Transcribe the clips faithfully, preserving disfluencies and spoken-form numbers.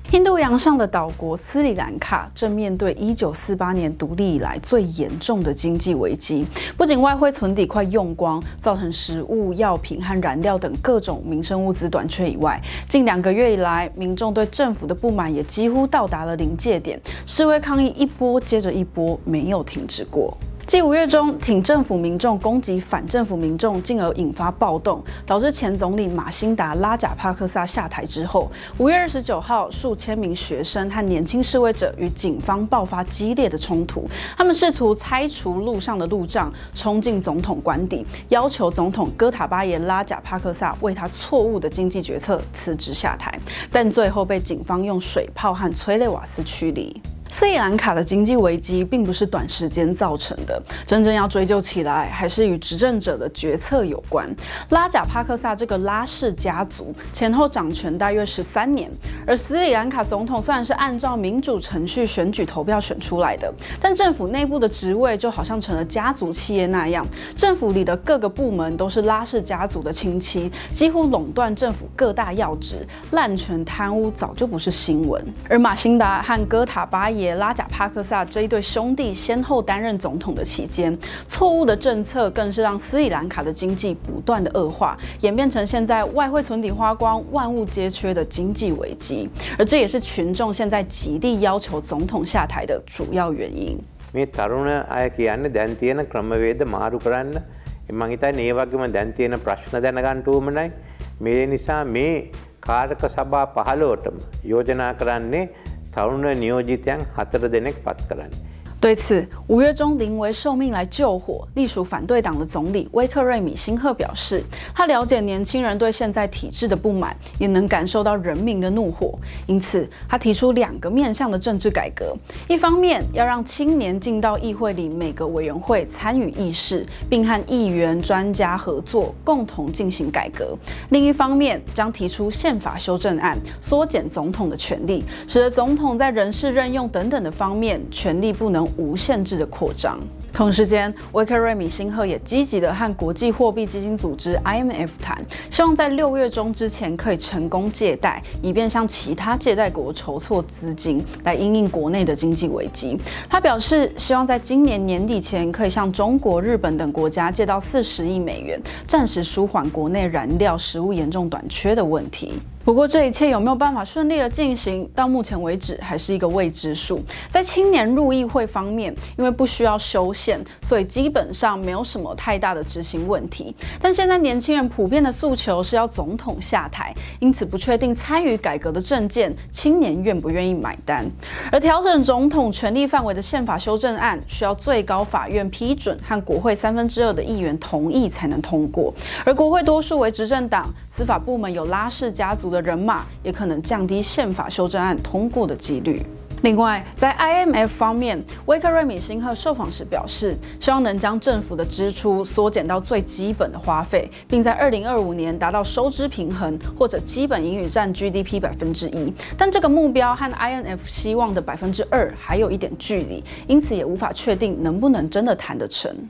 印度洋上的岛国斯里兰卡正面对一九四八年独立以来最严重的经济危机，不仅外汇存底快用光，造成食物、药品和燃料等各种民生物资短缺以外，近两个月以来，民众对政府的不满也几乎到达了临界点，示威抗议一波接着一波，没有停止过。 继五月中挺政府民众攻击反政府民众，进而引发暴动，导致前总理马辛达拉贾帕克萨下台之后，五月二十九号，数千名学生和年轻示威者与警方爆发激烈的冲突。他们试图拆除路上的路障，冲进总统官邸，要求总统哥塔巴耶拉贾帕克萨为他错误的经济决策辞职下台，但最后被警方用水炮和催泪瓦斯驱离。 斯里兰卡的经济危机并不是短时间造成的，真正要追究起来，还是与执政者的决策有关。拉贾帕克萨这个拉氏家族前后掌权大约十三年，而斯里兰卡总统虽然是按照民主程序选举投票选出来的，但政府内部的职位就好像成了家族企业那样，政府里的各个部门都是拉氏家族的亲戚，几乎垄断政府各大要职，滥权贪污早就不是新闻。而马辛达和哥塔巴耶 拉贾帕克萨这一对兄弟先后担任总统的期间，错误的政策更是让斯里兰卡的经济不断的恶化，演变成现在外汇存底花光、万物皆缺的经济危机。而这也是群众现在极力要求总统下台的主要原因。 මේ තරුණ අය කියන්නේ දැන් තියෙන ක්‍රමවේද මාරු කරන්න. මම හිතන්නේ මේ වගේම දැන් තියෙන ප්‍රශ්න දැනගන්න උවමනයි. මේ නිසා මේ කාර්යක සභා පහළොවටම යෝජනා කරන්නේ 当然，නියෝජිතයන් හතර දෙනෙක් පත් කරන්නේ。 对此，五月中临危受命来救火，隶属反对党的总理威克瑞米辛赫表示，他了解年轻人对现在体制的不满，也能感受到人民的怒火，因此他提出两个面向的政治改革：一方面要让青年进到议会里每个委员会参与议事，并和议员、专家合作，共同进行改革；另一方面将提出宪法修正案，缩减总统的权力，使得总统在人事任用等等的方面权力不能 无限制的扩张。同时间，威克瑞米辛赫也积极的和国际货币基金组织 I M F 谈，希望在六月中之前可以成功借贷，以便向其他借贷国筹措资金，来因应国内的经济危机。他表示，希望在今年年底前可以向中国、日本等国家借到四十亿美元，暂时舒缓国内燃料、食物严重短缺的问题。 不过，这一切有没有办法顺利的进行，到目前为止还是一个未知数。在青年入议会方面，因为不需要修宪，所以基本上没有什么太大的执行问题。但现在年轻人普遍的诉求是要总统下台，因此不确定参与改革的政见，青年愿不愿意买单。而调整总统权力范围的宪法修正案，需要最高法院批准和国会三分之二的议员同意才能通过。而国会多数为执政党，司法部门有拉氏家族的 人马也可能降低宪法修正案通过的几率。另外，在 I M F 方面，威克瑞米辛赫受访时表示，希望能将政府的支出缩减到最基本的花费，并在二零二五年达到收支平衡或者基本盈余占 G D P 百分之一。但这个目标和 I M F 希望的百分之二还有一点距离，因此也无法确定能不能真的谈得成。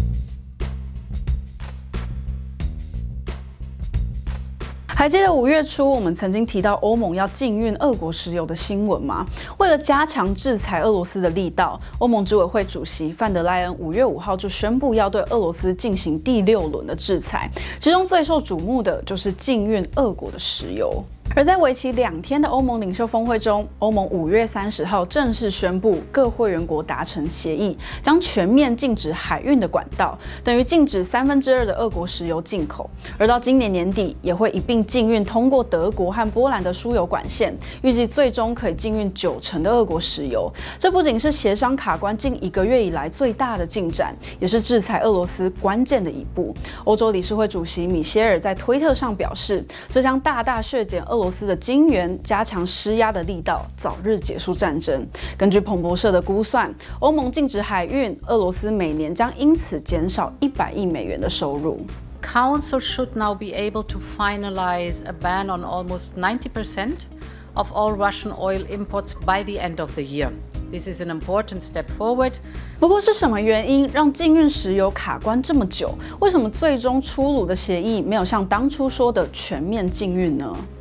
还记得五月初我们曾经提到欧盟要禁运俄国石油的新闻吗？为了加强制裁俄罗斯的力道，欧盟执委会主席范德莱恩五月五号就宣布要对俄罗斯进行第六轮的制裁，其中最受瞩目的就是禁运俄国的石油。 而在为期两天的欧盟领袖峰会中，欧盟五月三十号正式宣布，各会员国达成协议，将全面禁止海运的管道，等于禁止三分之二的俄国石油进口。而到今年年底，也会一并禁运通过德国和波兰的输油管线，预计最终可以禁运九成的俄国石油。这不仅是协商卡关近一个月以来最大的进展，也是制裁俄罗斯关键的一步。欧洲理事会主席米歇尔在推特上表示，这将大大削减俄罗斯 俄罗斯的金援，加强施压的力道，早日结束战争。根据彭博社的估算，欧盟禁止海运，俄罗斯每年将因此减少一百亿美元的收入。 Council should now be able to finalize a ban on almost ninety percent of all Russian oil imports by the end of the year. This is an important step forward. 不过是什么原因让禁运石油卡关这么久？为什么最终出炉的协议没有像当初说的全面禁运呢？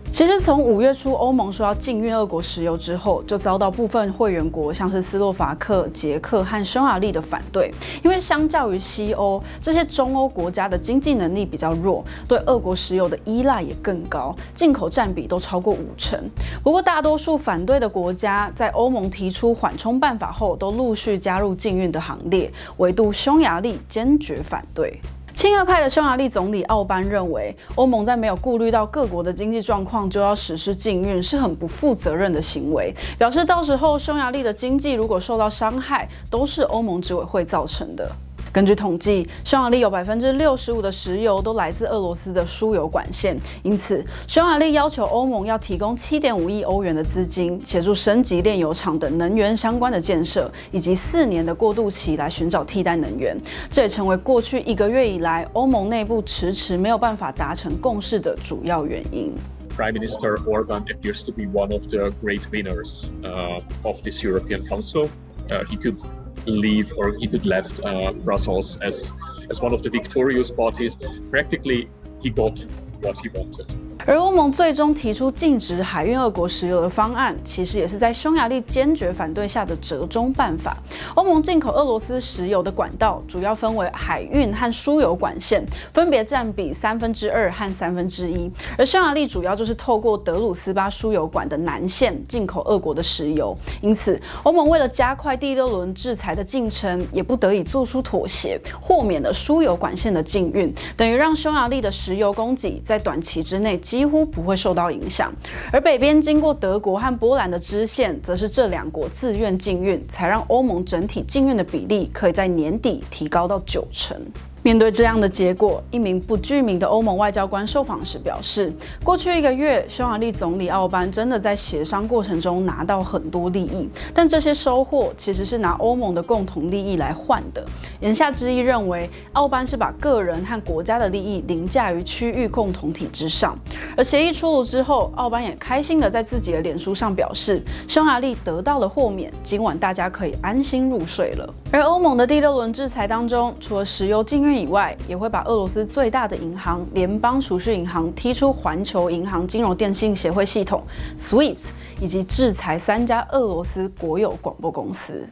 其实从五月初欧盟说要禁运俄国石油之后，就遭到部分会员国，像是斯洛伐克、捷克和匈牙利的反对。因为相较于西欧，这些中欧国家的经济能力比较弱，对俄国石油的依赖也更高，进口占比都超过五成。不过，大多数反对的国家在欧盟提出缓冲办法后，都陆续加入禁运的行列，唯独匈牙利坚决反对。亲俄派的匈牙利总理奥班认为，欧盟在没有顾虑到各国的经济状况就要实施禁运，是很不负责任的行为。表示到时候匈牙利的经济如果受到伤害，都是欧盟执委会造成的。根据统计，匈牙利有百分之六十五的石油都来自俄罗斯的输油管线，因此匈牙利要求欧盟要提供七点五亿欧元的资金，协助升级炼油厂等能源相关的建设，以及四年的过渡期来寻找替代能源。这也成为过去一个月以来欧盟内部迟迟没有办法达成共识的主要原因。 Prime Minister Orban appears to be one of the great winners uh, of this European Council. Uh, he could leave or he could left uh, Brussels as, as one of the victorious parties. Practically, he got what he wanted. 而欧盟最终提出禁止海运俄国石油的方案，其实也是在匈牙利坚决反对下的折中办法。欧盟进口俄罗斯石油的管道主要分为海运和输油管线，分别占比三分之二和三分之一。而匈牙利主要就是透过德鲁斯巴输油管的南线进口俄国的石油。因此，欧盟为了加快第六轮制裁的进程，也不得已做出妥协，豁免了输油管线的禁运，等于让匈牙利的石油供给在短期之内几乎不会受到影响，而北边经过德国和波兰的支线，则是这两国自愿禁运，才让欧盟整体禁运的比例可以在年底提高到九成。面对这样的结果，一名不具名的欧盟外交官受访时表示，过去一个月，匈牙利总理奥班真的在协商过程中拿到很多利益，但这些收获其实是拿欧盟的共同利益来换的。言下之意认为，奥班是把个人和国家的利益凌驾于区域共同体之上。而协议出炉之后，奥班也开心地在自己的脸书上表示，匈牙利得到了豁免，今晚大家可以安心入睡了。而欧盟的第六轮制裁当中，除了石油禁运以外，也会把俄罗斯最大的银行联邦储蓄银行踢出环球银行金融电信协会系统 S W I F T， 以及制裁三家俄罗斯国有广播公司。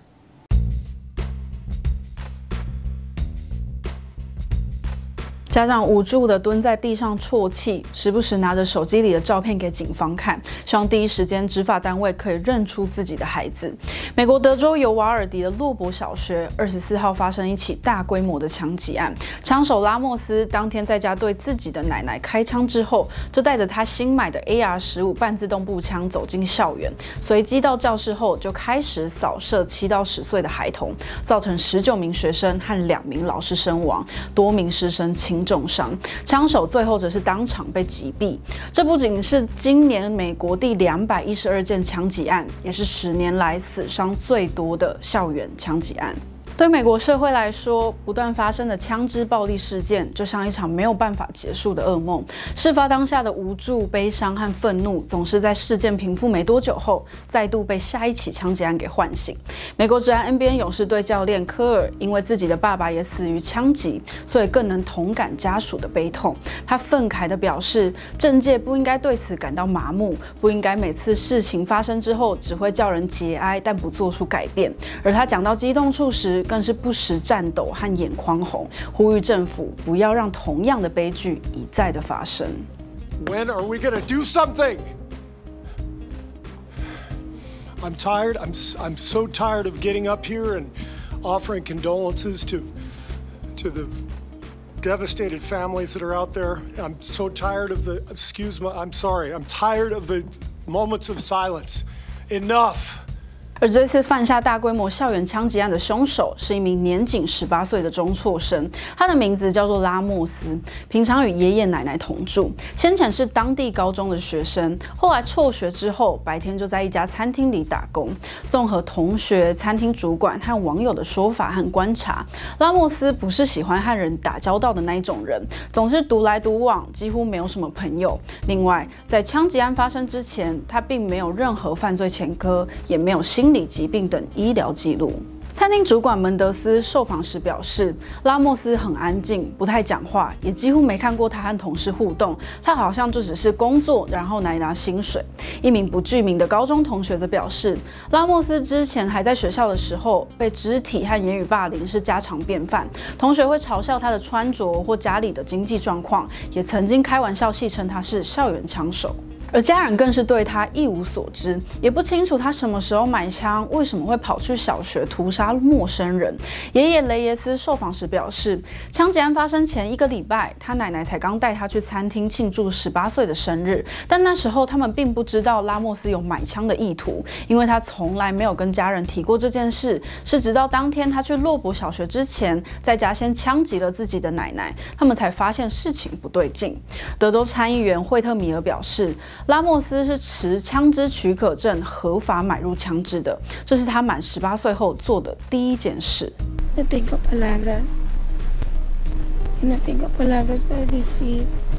家长无助地蹲在地上啜泣，时不时拿着手机里的照片给警方看，希望第一时间执法单位可以认出自己的孩子。美国德州尤瓦尔迪的洛伯小学二十四号发生一起大规模的枪击案，枪手拉莫斯当天在家对自己的奶奶开枪之后，就带着他新买的 A R 十五 半自动步枪走进校园，随机到教室后就开始扫射七到十岁的孩童，造成十九名学生和两名老师身亡，多名师生轻重伤，枪手最后则是当场被击毙。这不仅是今年美国第两百一十二件枪击案，也是十年来死伤最多的校园枪击案。对美国社会来说，不断发生的枪支暴力事件就像一场没有办法结束的噩梦。事发当下的无助、悲伤和愤怒，总是在事件平复没多久后，再度被下一起枪击案给唤醒。美国职业 N B A 勇士队教练科尔因为自己的爸爸也死于枪击，所以更能同感家属的悲痛。他愤慨地表示，政界不应该对此感到麻木，不应该每次事情发生之后只会叫人节哀，但不做出改变。而他讲到激动处时，更是不时颤抖和眼眶红，呼吁政府不要让同样的悲剧一再的发生。 When are we gonna do something? I'm tired. I'm I'm so tired of getting up here and offering condolences to to the devastated families that are out there. I'm so tired of the excuse me. I'm sorry. I'm tired of the moments of silence. Enough. 而这次犯下大规模校园枪击案的凶手是一名年仅十八岁的中辍生，他的名字叫做拉莫斯，平常与爷爷奶奶同住，先前是当地高中的学生，后来辍学之后，白天就在一家餐厅里打工。综合同学、餐厅主管和网友的说法和观察，拉莫斯不是喜欢和人打交道的那一种人，总是独来独往，几乎没有什么朋友。另外，在枪击案发生之前，他并没有任何犯罪前科，也没有心理疾病等医疗记录。 餐厅主管门德斯受访时表示，拉莫斯很安静，不太讲话，也几乎没看过他和同事互动。他好像就只是工作，然后来拿薪水。一名不具名的高中同学则表示，拉莫斯之前还在学校的时候，被肢体和言语霸凌是家常便饭。同学会嘲笑他的穿着或家里的经济状况，也曾经开玩笑戏称他是校园枪手。而家人更是对他一无所知，也不清楚他什么时候买枪，为什么会跑去小学屠杀陌生人。爷爷雷耶斯受访时表示，枪击案发生前一个礼拜，他奶奶才刚带他去餐厅庆祝十八岁的生日，但那时候他们并不知道拉莫斯有买枪的意图，因为他从来没有跟家人提过这件事。是直到当天他去洛伯小学之前，在家先枪击了自己的奶奶，他们才发现事情不对劲。德州参议员惠特米尔表示，拉莫斯是持枪支许可证合法买入枪支的，这是他满十八岁后做的第一件事。 No tengo palabras. No tengo palabras para decir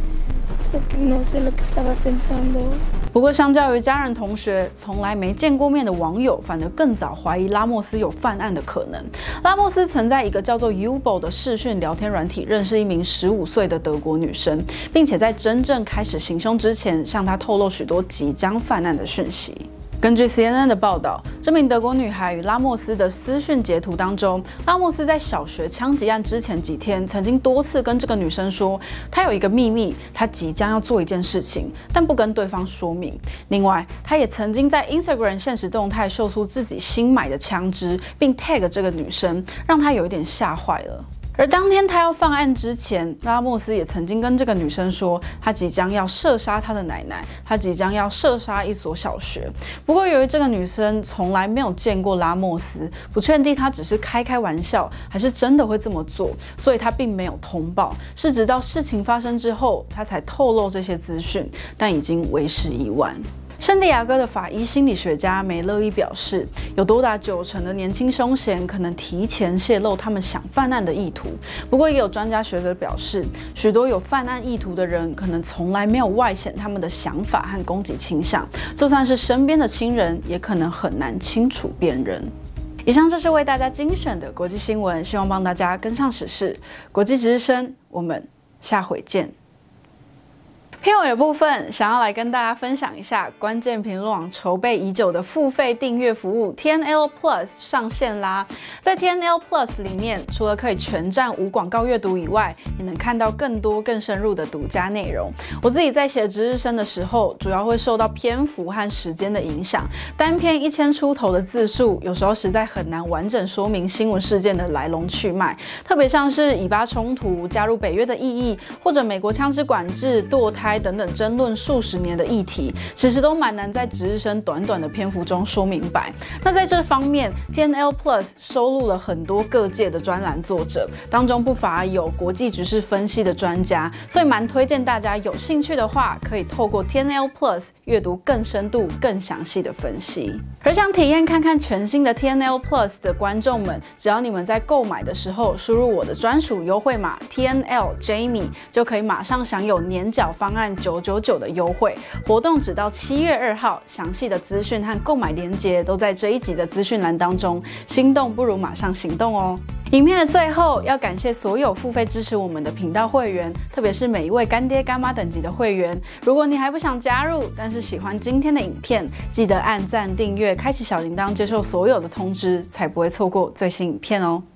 lo que no sé lo que estaba pensando. 不过，相较于家人、同学，从来没见过面的网友反而更早怀疑拉莫斯有犯案的可能。拉莫斯曾在一个叫做 Ubo 的视讯聊天软体认识一名十五岁的德国女生，并且在真正开始行凶之前，向她透露许多即将犯案的讯息。根据 C N N 的报道，这名德国女孩与拉莫斯的私讯截图当中，拉莫斯在小学枪击案之前几天，曾经多次跟这个女生说，他有一个秘密，他即将要做一件事情，但不跟对方说明。另外，他也曾经在 Instagram 限时动态秀出自己新买的枪支，并 tag 这个女生，让她有一点吓坏了。而当天他要犯案之前，拉莫斯也曾经跟这个女生说，他即将要射杀他的奶奶，他即将要射杀一所小学。不过，由于这个女生从来没有见过拉莫斯，不确定他只是开开玩笑，还是真的会这么做，所以他并没有通报。是直到事情发生之后，他才透露这些资讯，但已经为时已晚。圣地亚哥的法医心理学家梅勒伊表示，有多达九成的年轻凶嫌可能提前泄露他们想犯案的意图。不过，也有专家学者表示，许多有犯案意图的人可能从来没有外显他们的想法和攻击倾向，就算是身边的亲人，也可能很难清楚辨认。以上就是为大家精选的国际新闻，希望帮大家跟上时事。国际值日生，我们下回见。片尾的部分，想要来跟大家分享一下，关键评论网筹备已久的付费订阅服务 T N L Plus 上线啦！在 T N L Plus 里面，除了可以全站无广告阅读以外，也能看到更多更深入的独家内容。我自己在写值日生的时候，主要会受到篇幅和时间的影响，单篇一千出头的字数，有时候实在很难完整说明新闻事件的来龙去脉。特别像是以巴冲突、加入北约的意义，或者美国枪支管制、堕胎等等争论数十年的议题，其实都蛮难在值日生短短的篇幅中说明白。那在这方面 ，T N L Plus 收录了很多各界的专栏作者，当中不乏有国际局势分析的专家，所以蛮推荐大家有兴趣的话，可以透过 T N L Plus 阅读更深度、更详细的分析。而想体验看看全新的 T N L Plus 的观众们，只要你们在购买的时候输入我的专属优惠码 T N L Jamie， 就可以马上享有年缴方案九九九的优惠。活动只到七月二号，详细的资讯和购买链接都在这一集的资讯栏当中。心动不如马上行动哦！影片的最后，要感谢所有付费支持我们的频道会员，特别是每一位干爹干妈等级的会员。如果你还不想加入，但是喜欢今天的影片，记得按赞、订阅、开启小铃铛，接受所有的通知，才不会错过最新影片哦。